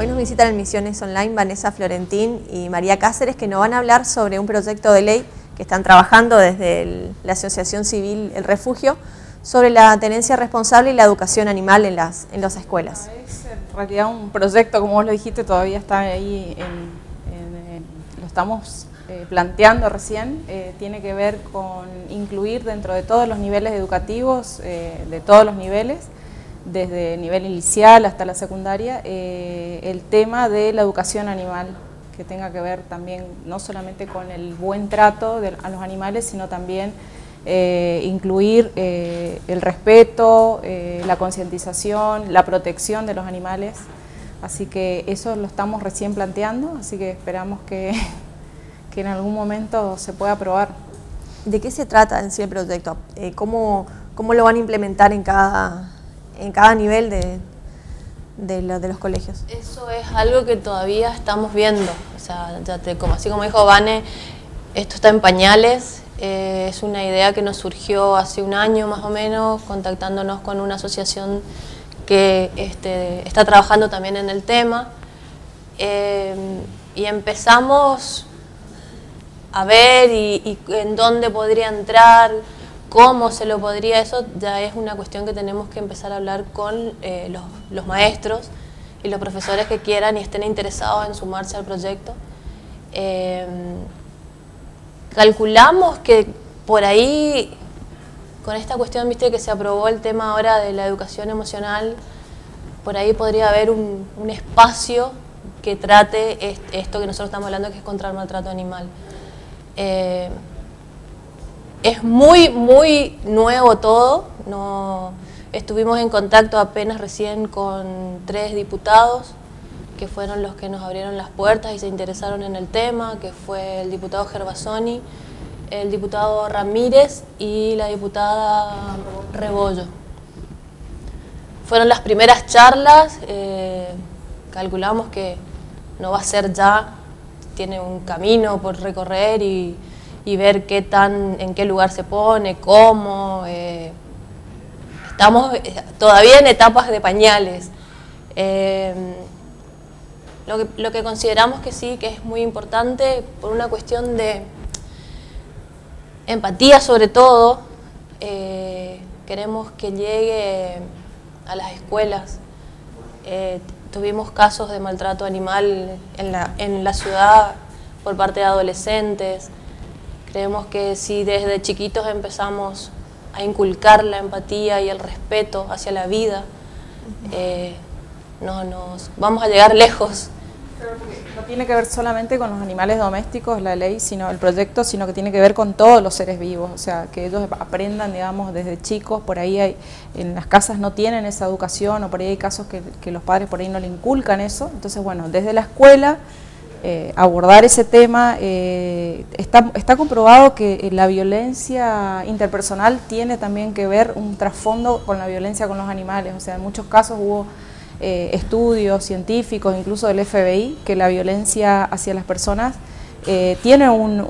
Hoy nos visitan en Misiones Online Vanessa Florentín y María Cáceres, que nos van a hablar sobre un proyecto de ley que están trabajando desde la Asociación Civil El Refugio sobre la tenencia responsable y la educación animal en las escuelas. Es en realidad un proyecto, como vos lo dijiste, todavía está ahí, lo estamos planteando recién. Tiene que ver con incluir dentro de todos los niveles educativos, de todos los niveles, desde el nivel inicial hasta la secundaria, el tema de la educación animal, que tenga que ver también no solamente con el buen trato a los animales, sino también incluir el respeto, la concientización, la protección de los animales. Así que eso lo estamos recién planteando, así que esperamos que en algún momento se pueda aprobar. ¿De qué se trata en sí el proyecto? ¿Cómo lo van a implementar en cada nivel de los colegios? Eso es algo que todavía estamos viendo. O sea, así como dijo Vane, esto está en pañales. Es una idea que nos surgió hace un año más o menos, contactándonos con una asociación que está trabajando también en el tema. Y empezamos a ver y en dónde podría entrar, cómo se lo podría, eso ya es una cuestión que tenemos que empezar a hablar con los maestros y los profesores que quieran y estén interesados en sumarse al proyecto. Calculamos que por ahí, con esta cuestión, viste que se aprobó el tema ahora de la educación emocional, por ahí podría haber un espacio que trate esto que nosotros estamos hablando, que es contra el maltrato animal. Es muy nuevo todo. Estuvimos en contacto apenas recién con 3 diputados que fueron los que nos abrieron las puertas y se interesaron en el tema, que fue el diputado Gervasoni, el diputado Ramírez y la diputada Rebollo. Fueron las primeras charlas. Calculamos que no va a ser ya, tiene un camino por recorrer y ver en qué lugar se pone, cómo. Estamos todavía en etapas de pañales. Lo que consideramos que sí, que es muy importante, por una cuestión de empatía sobre todo, queremos que llegue a las escuelas. Tuvimos casos de maltrato animal en la ciudad por parte de adolescentes. Creemos que si desde chiquitos empezamos a inculcar la empatía y el respeto hacia la vida, vamos a llegar lejos. No tiene que ver solamente con los animales domésticos, la ley, el proyecto, sino que tiene que ver con todos los seres vivos. O sea, que ellos aprendan, digamos, desde chicos. Por ahí en las casas no tienen esa educación, o por ahí hay casos que los padres por ahí no le inculcan eso. Entonces, bueno, desde la escuela abordar ese tema. Está comprobado que la violencia interpersonal tiene también que ver un trasfondo con la violencia con los animales. O sea, en muchos casos hubo estudios científicos, incluso del FBI, que la violencia hacia las personas tiene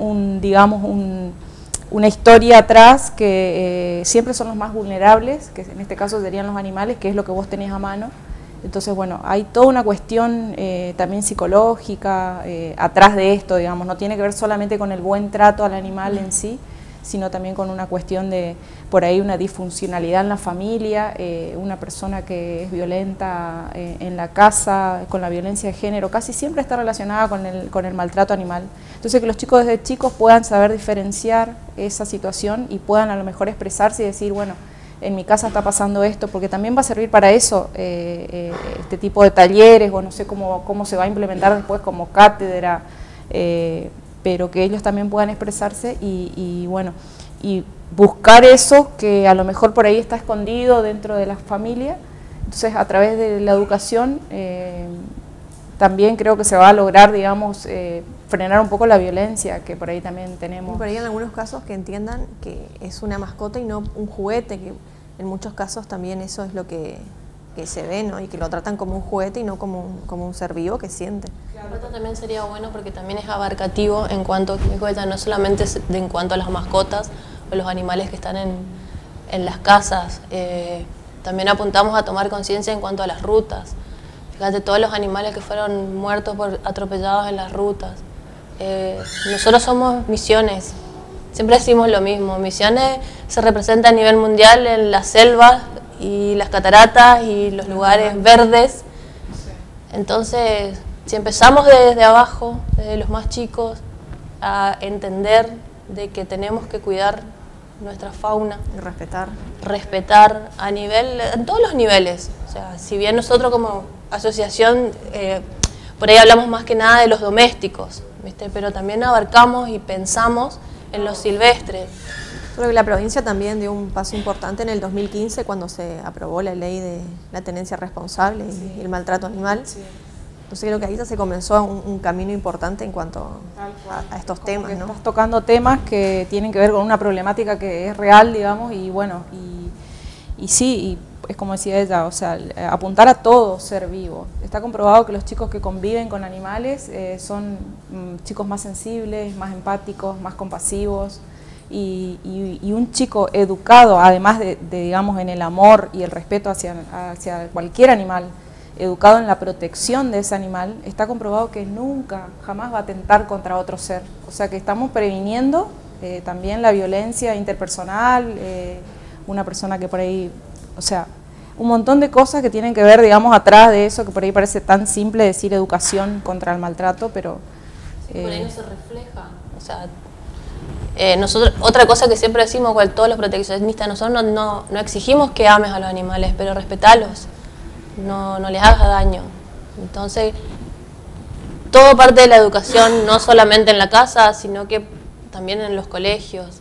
una historia atrás, que siempre son los más vulnerables, que en este caso serían los animales, que es lo que vos tenés a mano. Entonces, bueno, hay toda una cuestión también psicológica atrás de esto, digamos. No tiene que ver solamente con el buen trato al animal en sí, sino también con una cuestión de, por ahí, una disfuncionalidad en la familia, una persona que es violenta en la casa, con la violencia de género, casi siempre está relacionada con el maltrato animal. Entonces, que los chicos desde chicos puedan saber diferenciar esa situación y puedan a lo mejor expresarse y decir, bueno, en mi casa está pasando esto, porque también va a servir para eso este tipo de talleres, o no sé cómo se va a implementar después como cátedra, pero que ellos también puedan expresarse y buscar eso que a lo mejor por ahí está escondido dentro de la familia. Entonces, a través de la educación también creo que se va a lograr, digamos, frenar un poco la violencia que por ahí también tenemos. Y por ahí en algunos casos que entiendan que es una mascota y no un juguete, que en muchos casos también eso es lo que se ve, ¿no? Y que lo tratan como un juguete y no como un ser vivo que siente. Claro. Esto también sería bueno porque también es abarcativo en cuanto, no solamente en cuanto a las mascotas o los animales que están en las casas. También apuntamos a tomar conciencia en cuanto a las rutas. Fíjate todos los animales que fueron muertos atropellados en las rutas. Nosotros somos Misiones, siempre decimos lo mismo. Misiones se representa a nivel mundial en las selvas y las cataratas y los lugares verdes. Entonces, si empezamos desde abajo, desde los más chicos, a entender de que tenemos que cuidar nuestra fauna. Y respetar. Respetar en todos los niveles. O sea, si bien nosotros como asociación, por ahí hablamos más que nada de los domésticos, ¿viste? Pero también abarcamos y pensamos en los silvestres. Creo que la provincia también dio un paso importante en el 2015 cuando se aprobó la ley de la tenencia responsable y el maltrato animal. Sí. Entonces creo que ahí ya se comenzó un camino importante en cuanto a estos temas, ¿no? Estás tocando temas que tienen que ver con una problemática que es real, digamos, y bueno, y sí, y es como decía ella, o sea, apuntar a todo ser vivo. Está comprobado que los chicos que conviven con animales son chicos más sensibles, más empáticos, más compasivos, y un chico educado, además de digamos, en el amor y el respeto hacia cualquier animal, educado en la protección de ese animal, está comprobado que nunca, jamás va a atentar contra otro ser. O sea que estamos previniendo también la violencia interpersonal, una persona que por ahí, o sea, un montón de cosas que tienen que ver, digamos, atrás de eso, que por ahí parece tan simple decir educación contra el maltrato, pero... Sí, por ahí no se refleja, o sea... nosotros, otra cosa que siempre decimos, igual todos los proteccionistas, nosotros no exigimos que ames a los animales, pero respetalos. No les hagas daño. Entonces, todo parte de la educación, no solamente en la casa, sino que también en los colegios.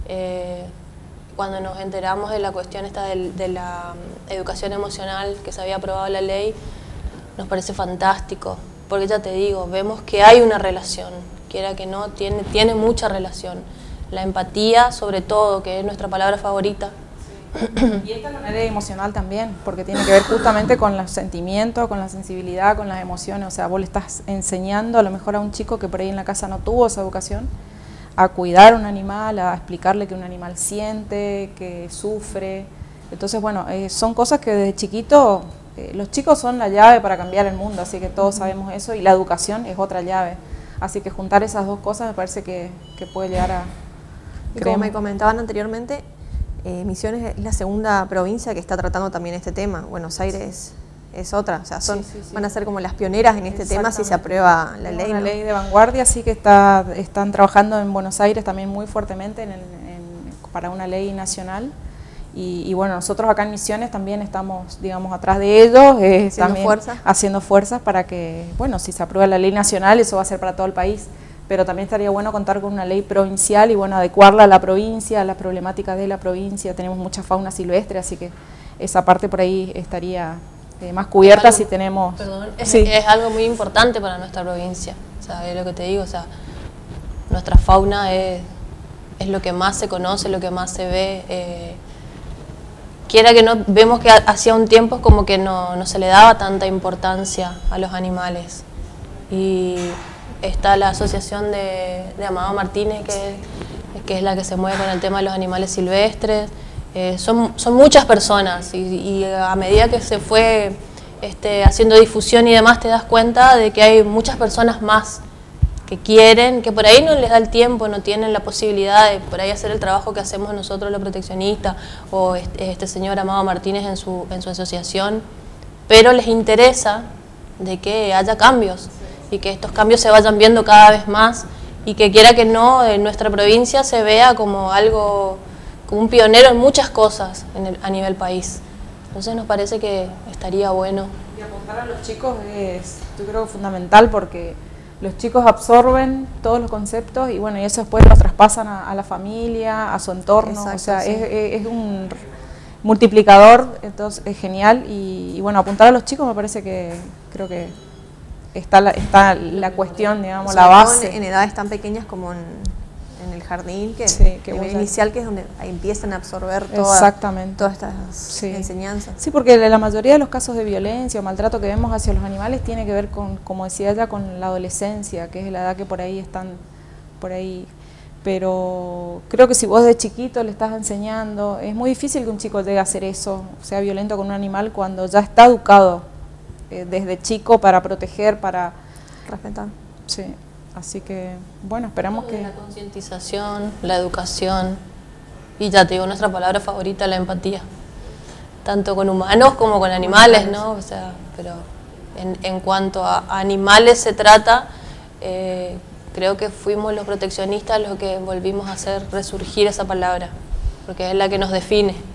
Cuando nos enteramos de la cuestión esta de la educación emocional, que se había aprobado la ley, nos parece fantástico, porque ya te digo, vemos que hay una relación, quiera que no, tiene mucha relación. La empatía, sobre todo, que es nuestra palabra favorita. Y esta es la manera emocional también, porque tiene que ver justamente con los sentimientos, con la sensibilidad, con las emociones. O sea, vos le estás enseñando a lo mejor a un chico que por ahí en la casa no tuvo esa educación, a cuidar a un animal, a explicarle que un animal siente, que sufre. Entonces, bueno, son cosas que desde chiquito, los chicos son la llave para cambiar el mundo, así que todos sabemos eso, y la educación es otra llave. Así que juntar esas dos cosas me parece que puede llegar a... Y como me comentaban anteriormente, Misiones es la segunda provincia que está tratando también este tema. Buenos Aires es otra, o sea, van a ser como las pioneras en este tema si se aprueba la ley. Una ley de vanguardia, sí que están trabajando en Buenos Aires también muy fuertemente para una ley nacional. Y bueno, nosotros acá en Misiones también estamos, digamos, atrás de ellos, haciendo fuerzas para que, bueno, si se aprueba la ley nacional, eso va a ser para todo el país. Pero también estaría bueno contar con una ley provincial y bueno, adecuarla a la provincia, a las problemáticas de la provincia. Tenemos mucha fauna silvestre, así que esa parte por ahí estaría más cubierta si tenemos... Perdón, es algo muy importante para nuestra provincia, o sea, es lo que te digo, o sea, nuestra fauna es lo que más se conoce, lo que más se ve. Quiera que no, vemos que hacía un tiempo como que no se le daba tanta importancia a los animales. Y está la asociación de Amado Martínez, que es la que se mueve con el tema de los animales silvestres. Son muchas personas y a medida que se fue haciendo difusión y demás, te das cuenta de que hay muchas personas más que quieren, que por ahí no les da el tiempo, no tienen la posibilidad de por ahí hacer el trabajo que hacemos nosotros los proteccionistas o este señor Amado Martínez en su asociación, pero les interesa de que haya cambios y que estos cambios se vayan viendo cada vez más y que quiera que no, en nuestra provincia se vea como algo, como un pionero en muchas cosas a nivel país. Entonces nos parece que estaría bueno. Y apuntar a los chicos es, yo creo, fundamental, porque los chicos absorben todos los conceptos y bueno, y eso después lo traspasan a la familia, a su entorno. Exacto, o sea, sí. es un multiplicador, entonces es genial. Y bueno, apuntar a los chicos me parece que, creo que está la cuestión, digamos, la base. En edades tan pequeñas como en el jardín, que inicial, que es donde empiezan a absorber todas estas enseñanzas. Sí, porque la mayoría de los casos de violencia o maltrato que vemos hacia los animales tiene que ver con, como decía ella, con la adolescencia, que es la edad que por ahí están, pero creo que si vos de chiquito le estás enseñando, es muy difícil que un chico llegue a hacer eso, sea violento con un animal, cuando ya está educado desde chico para proteger, para respetar. Sí, así que bueno, esperamos que... La concientización, la educación y ya te digo, nuestra palabra favorita, la empatía. Tanto con humanos como con animales, ¿no? O sea, pero en cuanto a animales se trata, creo que fuimos los proteccionistas los que volvimos a hacer resurgir esa palabra, porque es la que nos define.